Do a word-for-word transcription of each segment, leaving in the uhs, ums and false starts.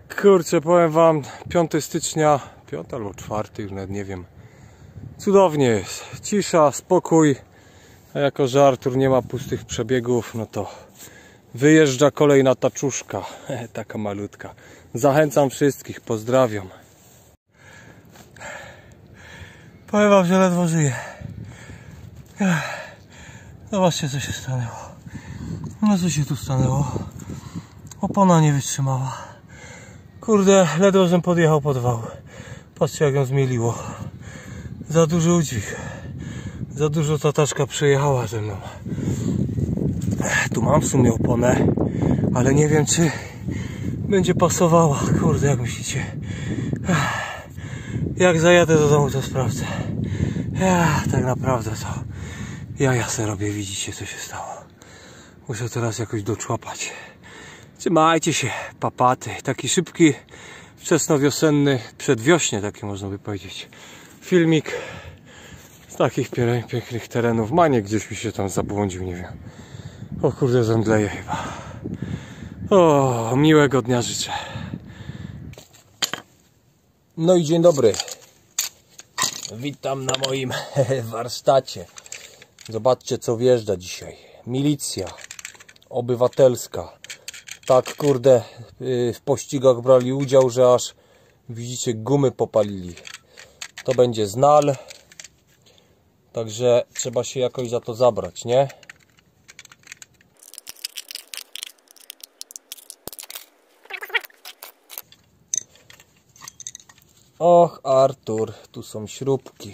Kurczę, powiem wam, piątego stycznia, piąty albo czwarty, już nawet nie wiem. Cudownie jest, cisza, spokój. A jako że Artur nie ma pustych przebiegów, no to wyjeżdża kolejna taczuszka, taka malutka. Zachęcam wszystkich, pozdrawiam. Powiem wam, że ledwo żyję. Zobaczcie, co się stanęło. No co się tu stanęło? Opona nie wytrzymała. Kurde, ledwo żem podjechał pod wał. Patrzcie, jak ją zmieliło. Za duży udźwig. Za dużo ta taczka przejechała ze mną. Tu mam w sumie oponę, ale nie wiem, czy będzie pasowała. Kurde, jak myślicie? Jak zajadę do domu, to sprawdzę. Ja, tak naprawdę to ja ja se robię, widzicie, co się stało. Muszę teraz jakoś doczłapać. Trzymajcie się, papaty. Taki szybki, wczesnowiosenny, przedwiośnie, taki można by powiedzieć, filmik z takich pięknych terenów. Maniek gdzieś mi się tam zabłądził, nie wiem. O kurde, zemdleję chyba. O, miłego dnia życzę. No i dzień dobry. Witam na moim warsztacie. Zobaczcie, co wjeżdża dzisiaj. Milicja obywatelska. Tak, kurde, w pościgach brali udział, że aż, widzicie, gumy popalili. To będzie znal. Także trzeba się jakoś za to zabrać, nie? Och, Artur, tu są śrubki.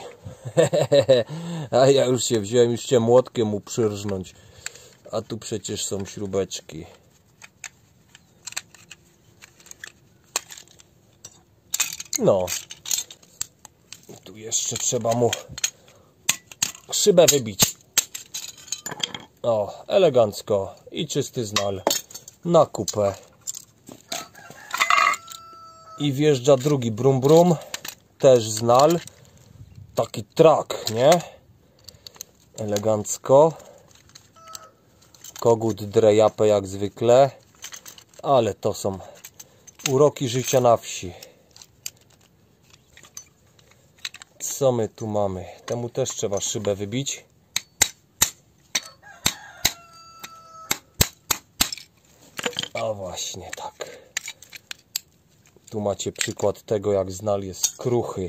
A ja już się wziąłem, już się młotkiem mu przyrżnąć. A tu przecież są śrubeczki. No. Tu jeszcze trzeba mu szybę wybić. O, elegancko. I czysty znal na kupę. I wjeżdża drugi brum brum. Też znal. Taki trak, nie? Elegancko. Kogut dre japę jak zwykle. Ale to są uroki życia na wsi. Co my tu mamy? Temu też trzeba szybę wybić. A właśnie tak. Tu macie przykład tego, jak znal jest kruchy.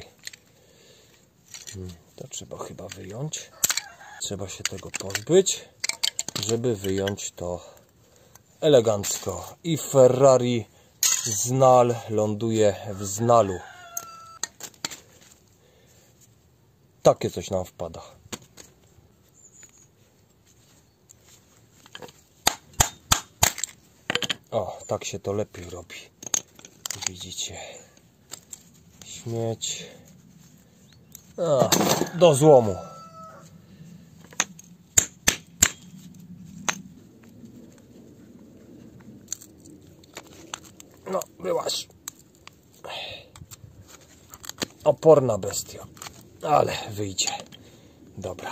To trzeba chyba wyjąć. Trzeba się tego pozbyć, żeby wyjąć to elegancko. I Ferrari znal ląduje w znalu. Takie coś nam wpada. O, tak się to lepiej robi. Widzicie. Śmieć. A, do złomu. No, byłaś. Oporna bestia. Ale wyjdzie. Dobra.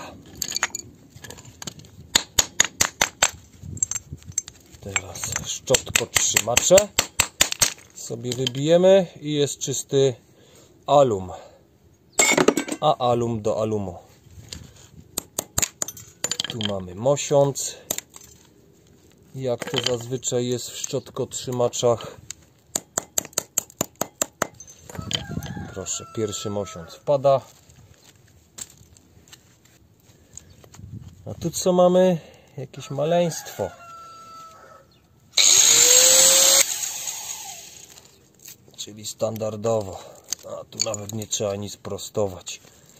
Teraz szczotkotrzymacze sobie wybijemy i jest czysty alum. A alum do alumu. Tu mamy mosiąc. Jak to zazwyczaj jest w szczotkotrzymaczach. Proszę, pierwszy mosiąc wpada. A tu co mamy? Jakieś maleństwo. Czyli standardowo. A tu nawet nie trzeba nic prostować.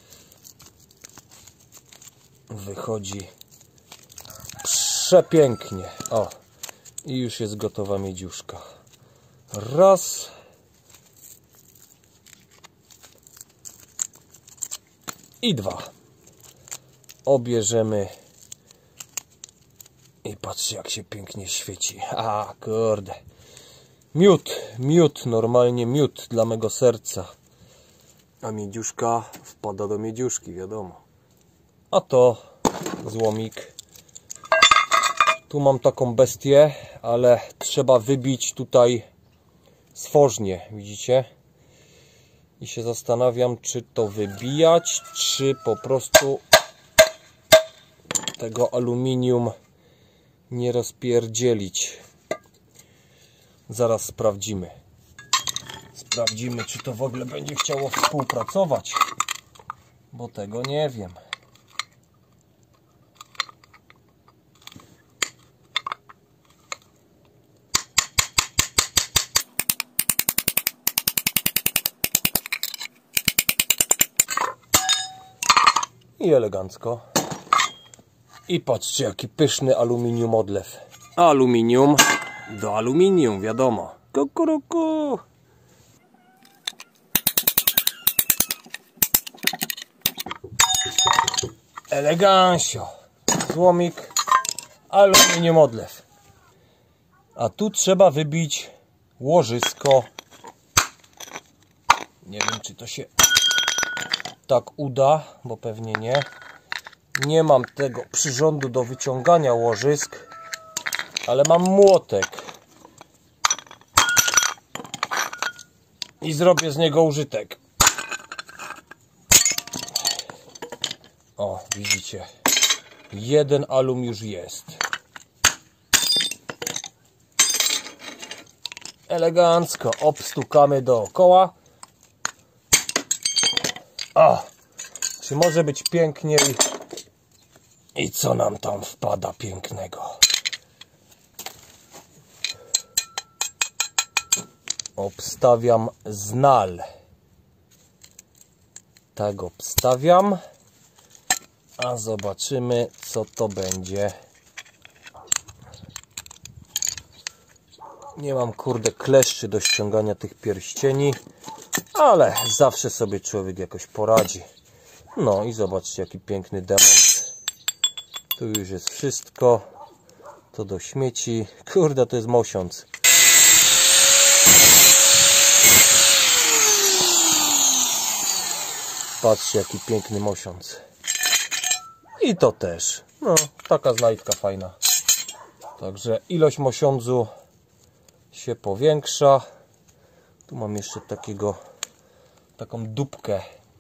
Wychodzi przepięknie. O, i już jest gotowa miedziuszka. Raz. I dwa. Obierzemy. I patrzcie, jak się pięknie świeci. A, kurde. Miód, miód, normalnie miód dla mego serca. A miedziuszka wpada do miedziuszki, wiadomo. A to złomik. Tu mam taką bestię, ale trzeba wybić tutaj Sfożnie, widzicie? I się zastanawiam, czy to wybijać, czy po prostu tego aluminium nie rozpierdzielić. Zaraz sprawdzimy. Sprawdzimy, czy to w ogóle będzie chciało współpracować, bo tego nie wiem. I elegancko. I patrzcie, jaki pyszny aluminium odlew. Aluminium do aluminium, wiadomo. Kukuruku. Elegancio. Złomik, aluminium odlew. A tu trzeba wybić łożysko. Nie wiem, czy to się tak uda, bo pewnie nie. Nie mam tego przyrządu do wyciągania łożysk, ale mam młotek i zrobię z niego użytek. O, widzicie, jeden alum już jest. Elegancko obstukamy dookoła. O, czy może być piękniej? I co nam tam wpada pięknego? Obstawiam znal. Tak obstawiam. A zobaczymy, co to będzie. Nie mam, kurde, kleszczy do ściągania tych pierścieni, ale zawsze sobie człowiek jakoś poradzi. No i zobaczcie, jaki piękny demont. Tu już jest wszystko. To do śmieci. Kurde, to jest mosiąc. Patrzcie, jaki piękny mosiąc. I to też. No, taka znajdka fajna. Także ilość mosiądzu się powiększa. Tu mam jeszcze takiego, taką dupkę.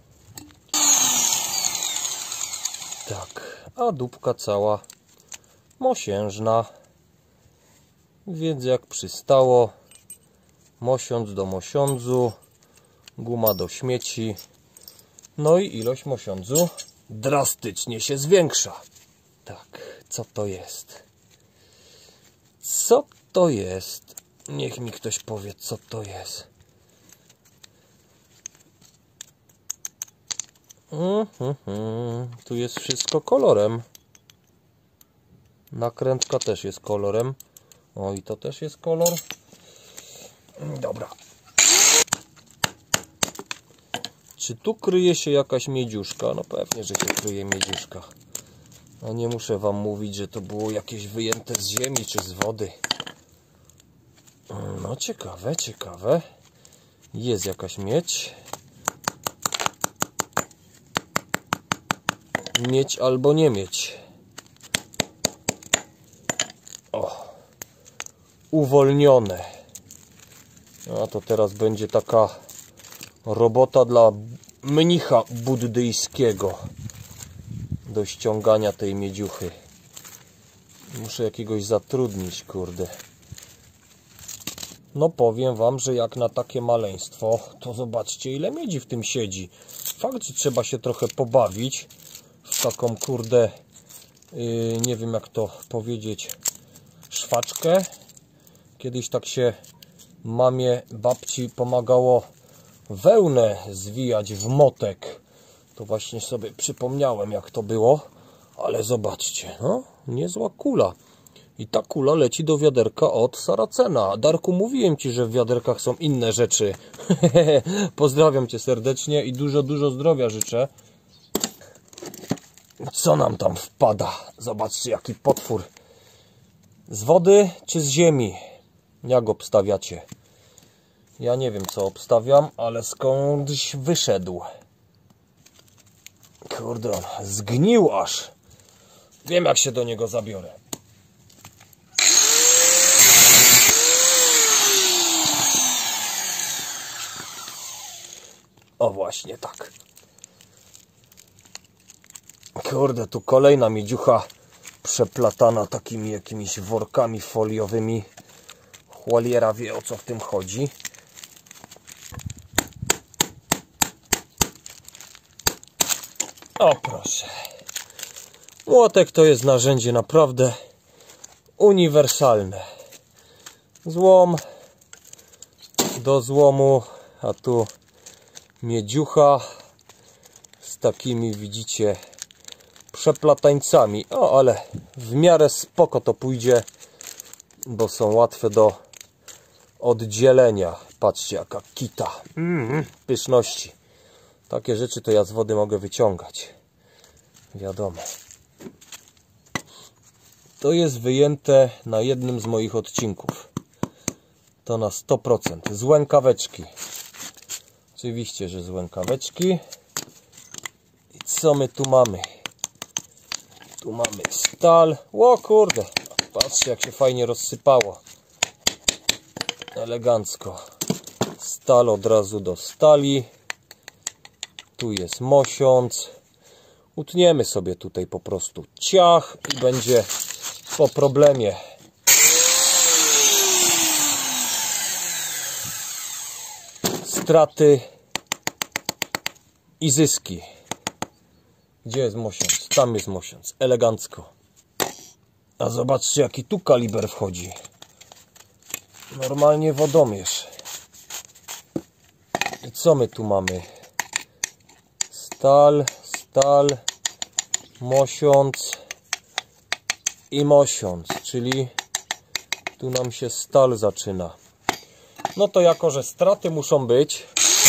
Tak, a dupka cała mosiężna. Więc jak przystało, mosiądz do mosiądzu, guma do śmieci. No i ilość mosiądzu drastycznie się zwiększa. Tak, co to jest? Co to jest? Niech mi ktoś powie, co to jest. Mm, mm, mm. Tu jest wszystko kolorem. Nakrętka też jest kolorem. O, i to też jest kolor. Dobra. Czy tu kryje się jakaś miedziuszka? No pewnie, że się kryje miedziuszka. A nie muszę wam mówić, że to było jakieś wyjęte z ziemi czy z wody. No ciekawe, ciekawe. Jest jakaś miedź. Miedź albo nie miedź. O. Uwolnione. A to teraz będzie taka robota dla mnicha buddyjskiego do ściągania tej miedziuchy. Muszę jakiegoś zatrudnić, kurde. No powiem wam, że jak na takie maleństwo, to zobaczcie, ile miedzi w tym siedzi. Fakt, że trzeba się trochę pobawić w taką, kurde, yy, nie wiem jak to powiedzieć, szwaczkę. Kiedyś tak się mamie, babci pomagało wełnę zwijać w motek. To właśnie sobie przypomniałem, jak to było. Ale zobaczcie, no, niezła kula. I ta kula leci do wiaderka od Saracena. Darku, mówiłem ci, że w wiaderkach są inne rzeczy. Pozdrawiam cię serdecznie i dużo, dużo zdrowia życzę. Co nam tam wpada? Zobaczcie, jaki potwór. Z wody czy z ziemi? Jak obstawiacie? Ja nie wiem, co obstawiam, ale skądś wyszedł. Kurde, on zgnił aż. Wiem, jak się do niego zabiorę. O właśnie tak. Kurde, tu kolejna miedziucha przeplatana takimi jakimiś workami foliowymi. Chłaliera wie, o co w tym chodzi. O proszę. Młotek to jest narzędzie naprawdę uniwersalne. Złom do złomu, a tu miedziucha z takimi, widzicie, przeplatańcami. O, ale w miarę spoko to pójdzie, bo są łatwe do oddzielenia. Patrzcie, jaka kita. Mm, pyszności. Takie rzeczy to ja z wody mogę wyciągać. Wiadomo. To jest wyjęte na jednym z moich odcinków. To na sto procent. Z łękaweczki. Oczywiście, że z łękaweczki. I co my tu mamy? Tu mamy stal. O kurde. Patrzcie, jak się fajnie rozsypało. Elegancko. Stal od razu do stali. Tu jest mosiąc. Utniemy sobie tutaj po prostu ciach i będzie po problemie. Straty i zyski. Gdzie jest mosiąc? Tam jest mosiąc. Elegancko. A zobaczcie, jaki tu kaliber wchodzi. Normalnie wodomierz. I co my tu mamy? Stal, stal, mosiąc i mosiąc, czyli tu nam się stal zaczyna. No to jako, że straty muszą być,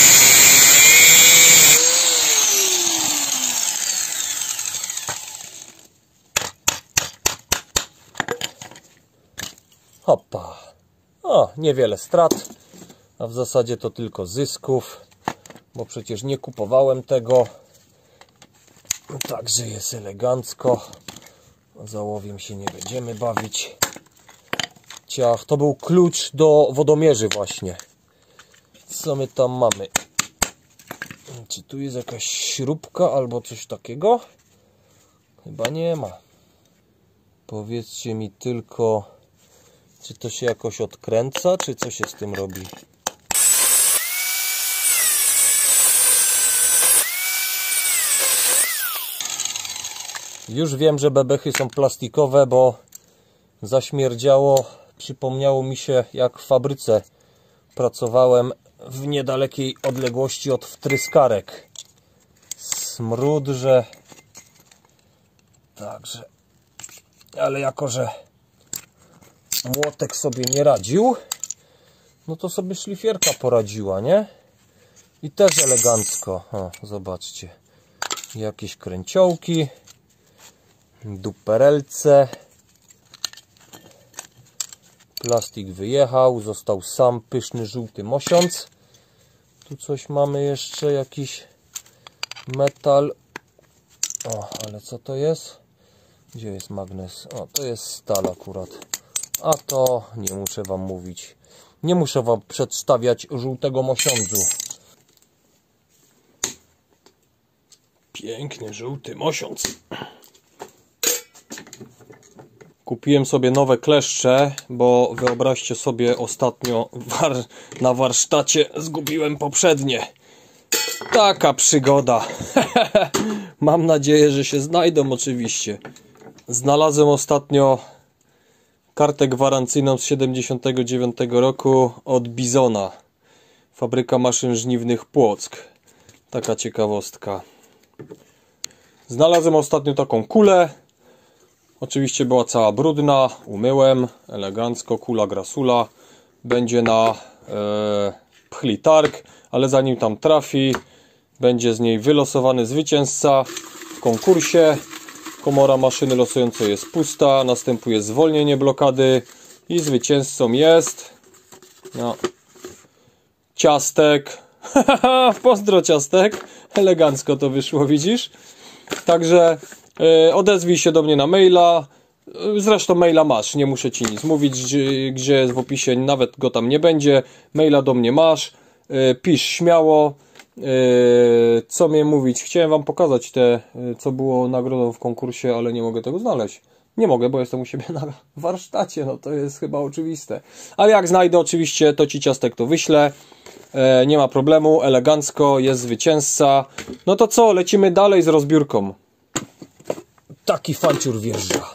hopa, o, niewiele strat, a w zasadzie to tylko zysków, bo przecież nie kupowałem tego. Także jest elegancko. Z ołowiem się nie będziemy bawić. Ciach, to był klucz do wodomierzy właśnie. Co my tam mamy? Czy tu jest jakaś śrubka albo coś takiego? Chyba nie ma. Powiedzcie mi tylko, czy to się jakoś odkręca, czy co się z tym robi? Już wiem, że bebechy są plastikowe, bo zaśmierdziało. Przypomniało mi się, jak w fabryce pracowałem w niedalekiej odległości od wtryskarek. Smród, że... Także... Ale jako, że młotek sobie nie radził, no to sobie szlifierka poradziła, nie? I też elegancko. O, zobaczcie. Jakieś kręciołki. Duperelce. Plastik wyjechał, został sam pyszny żółty mosiąc. Tu coś mamy jeszcze, jakiś metal. O, ale co to jest? Gdzie jest magnes? O, to jest stal akurat. A to nie muszę wam mówić. Nie muszę wam przedstawiać żółtego mosiądzu. Piękny żółty mosiądz. Kupiłem sobie nowe kleszcze, bo wyobraźcie sobie, ostatnio war na warsztacie zgubiłem poprzednie. Taka przygoda. Mam nadzieję, że się znajdą oczywiście. Znalazłem ostatnio kartę gwarancyjną z siedemdziesiątego dziewiątego roku od Bizona. Fabryka maszyn żniwnych Płock. Taka ciekawostka. Znalazłem ostatnio taką kulę. Oczywiście była cała brudna, umyłem, elegancko, kula Grasula. Będzie na e, pchli targ, ale zanim tam trafi, będzie z niej wylosowany zwycięzca w konkursie. Komora maszyny losującej jest pusta, następuje zwolnienie blokady i zwycięzcą jest no, Ciastek. Pozdro Ciastek, elegancko to wyszło, widzisz? Także e, odezwij się do mnie na maila. Zresztą maila masz, nie muszę ci nic mówić, gdzie, gdzie jest w opisie, nawet go tam nie będzie. Maila do mnie masz, e, pisz śmiało. Yy, co mnie mówić? Chciałem wam pokazać te, co było nagrodą w konkursie, ale nie mogę tego znaleźć. Nie mogę, bo jestem u siebie na warsztacie, no to jest chyba oczywiste. Ale jak znajdę oczywiście, to ci ciastek to wyślę. Yy, nie ma problemu, elegancko, jest zwycięzca. No to co, lecimy dalej z rozbiórką. Taki fanciur wjeżdża.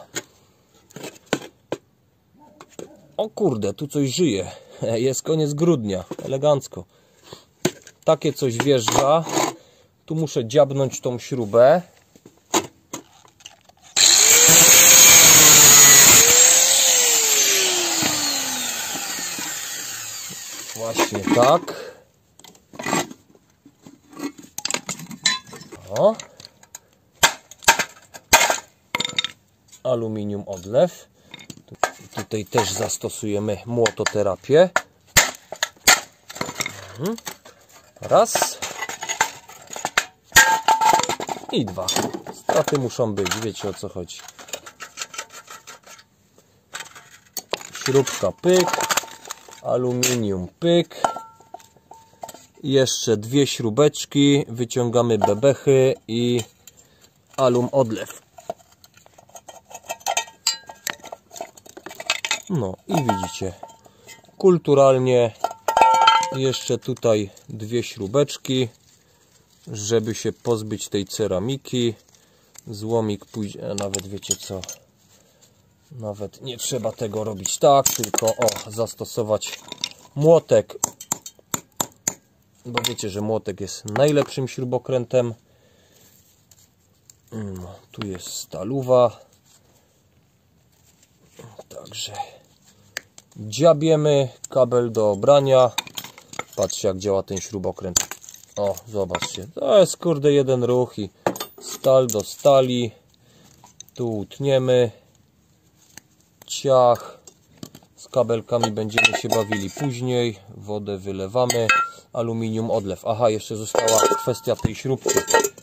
O kurde, tu coś żyje. Jest koniec grudnia, elegancko. Takie coś wjeżdża. Tu muszę dziabnąć tą śrubę. Właśnie tak. O. Aluminium odlew. Tutaj też zastosujemy młototerapię. Raz. I dwa. Straty muszą być, wiecie o co chodzi. Śrubka pyk. Aluminium pyk. Jeszcze dwie śrubeczki. Wyciągamy bebechy i alum odlew. No i widzicie, kulturalnie jeszcze tutaj dwie śrubeczki, żeby się pozbyć tej ceramiki. Złomik pójdzie, nawet wiecie co, nawet nie trzeba tego robić tak, tylko o, zastosować młotek, bo wiecie, że młotek jest najlepszym śrubokrętem. No, tu jest stalówa, także dziabiemy kabel do obrania. Patrzcie, jak działa ten śrubokręt. O, zobaczcie, to jest kurde jeden ruch i stal do stali. Tu utniemy. Ciach. Z kabelkami będziemy się bawili później. Wodę wylewamy. Aluminium odlew. Aha, jeszcze została kwestia tej śrubki.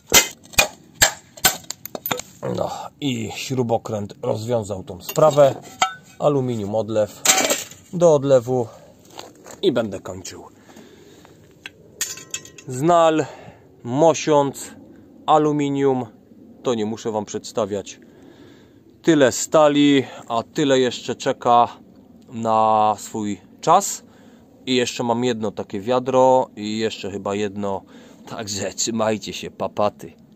No i śrubokręt rozwiązał tą sprawę. Aluminium odlew do odlewu i będę kończył. Znal, mosiąc, aluminium, to nie muszę wam przedstawiać. Tyle stali, a tyle jeszcze czeka na swój czas. I jeszcze mam jedno takie wiadro i jeszcze chyba jedno, także trzymajcie się, papaty.